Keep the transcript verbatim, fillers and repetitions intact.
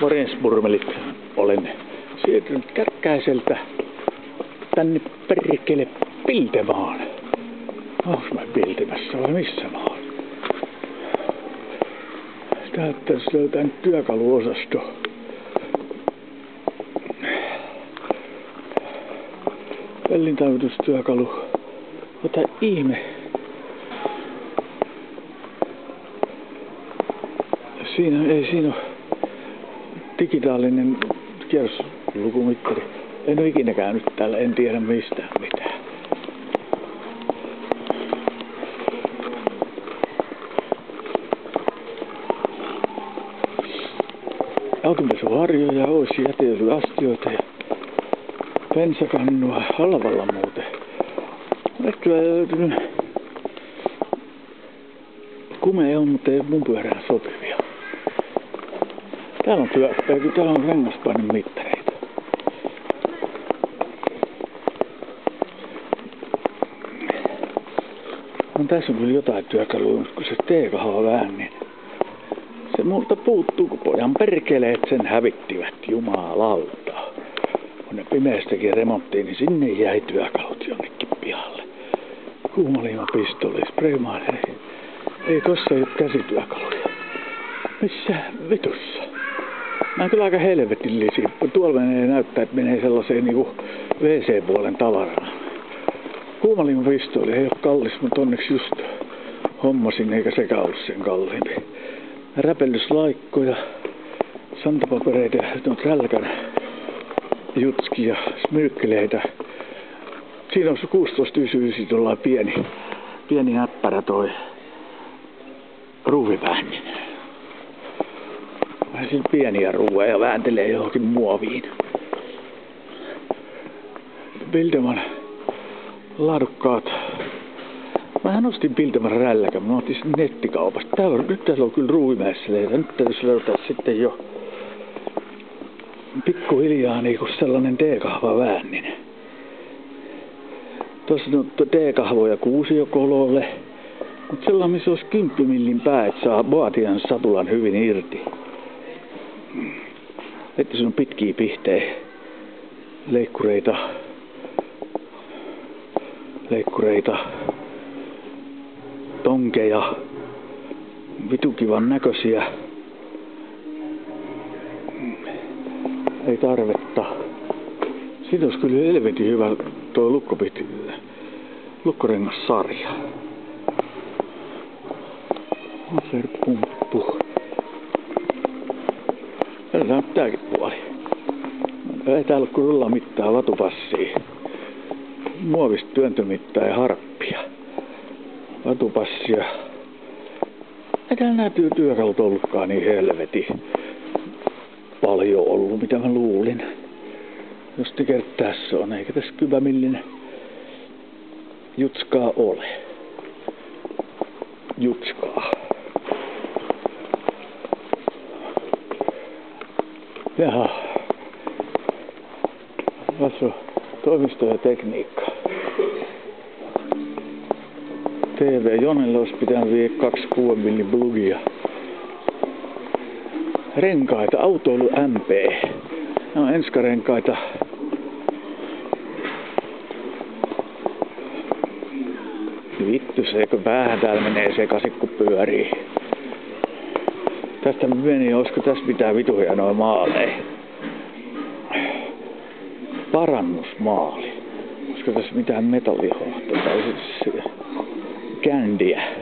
Morjensmurmelit, olen siirtynyt Kärkkäiseltä tänne perkele Piltemaan. Onks mä Piltemässä vai missä mä oon? Täyttäis löytää nyt työkaluosasto. Välintaivitustyökalu. Ota ihme. Siinä ei siinä ole digitaalinen kierroslukumittari. En ole ikinä käynyt täällä, en tiedä mistään mitään. Autonpesuharjoja, oisi jäteöljyastioita ja bensakannua halvalla muuten. Nyt kyllä löytynyt kumea on, mutta ei ole mun pyörään sopivia. Täällä on pyöppejä, täällä on rengaspainemittareita. No, tässä on kyllä jotain työkalua, mutta kun se T-kahva vähän, niin se multa puuttuu, kun pojan perkeleet sen hävittivät, jumalauta. Kun ne pimeästäkin remonttiin, niin sinne jäi työkalut jonnekin pihalle. Kuumaliimapistoli, spraymaaneri. Ei tossa ole käsityökaluja. Missä vitussa? Nää on kyllä aika helvetillisiä. Tuolla menee näyttää, että menee sellaiseen niinku W C-puolen tavaraan. Kuumaliimapistoli ei ole kallis, mutta onneksi just hommasin, eikä sekä ollut sen kalliimpi. Räpellyslaikkoja, santapapereita, rälkän jutskia, smykkeleitä. Siinä on se kuusitoista yhdeksänkymmentäyhdeksän, tuollain pieni, pieni näppärä toi ruuviväännin. Vähän sillä pieniä ruuveja vääntelee johonkin muoviin. Pilteman laadukkaat. Mähän ostin Pilteman rälläkän, mä otin sen nettikaupasta. Tää on, nyt täällä on kyllä ruuvimäisseleitä. Nyt täytyisi löytää sitten jo pikkuhiljaa niinku sellainen T-kahva väänninen. Tuossa on T-kahvoja kuusiokololle. Mutta sellainen, missä olisi kymppimillin pää, että saa vaatijan satulan hyvin irti. Että se on pitkiä pihtejä. Leikkureita. Leikkureita. Tonkeja. Vitukivan näköisiä. Ei tarvetta. Siitä olisi kyllä helvetin hyvä tuo lukkopihti. Lukkorengassarja. Aferpumppu. Täällä on tääkin puoli. Ei täällä ole kun rullamittaa, vatupassia. Muovista työntömittaa ja harppia. Vatupassia. Ei täällä näytyy työkalut ollutkaan niin helvetin paljon ollut, mitä mä luulin. Jos te kertaa tässä on, eikä tässä kypämillinen jutskaa ole. Jutskaa. Jaha. Tässä on toimisto ja tekniikka. T V Jonelle olisi pitänyt viedä kaksi kuuden millin plugia. Renkaita, autoilu M P. No enskarenkaita. Vittu se, kun päähän täällä menee sekaisin, kun pyörii. Tästä meni, olisiko tässä mitään vitu hienoja maaleja? Parannusmaali. Olisiko tässä mitään metallihohtoa tai siis kändiä?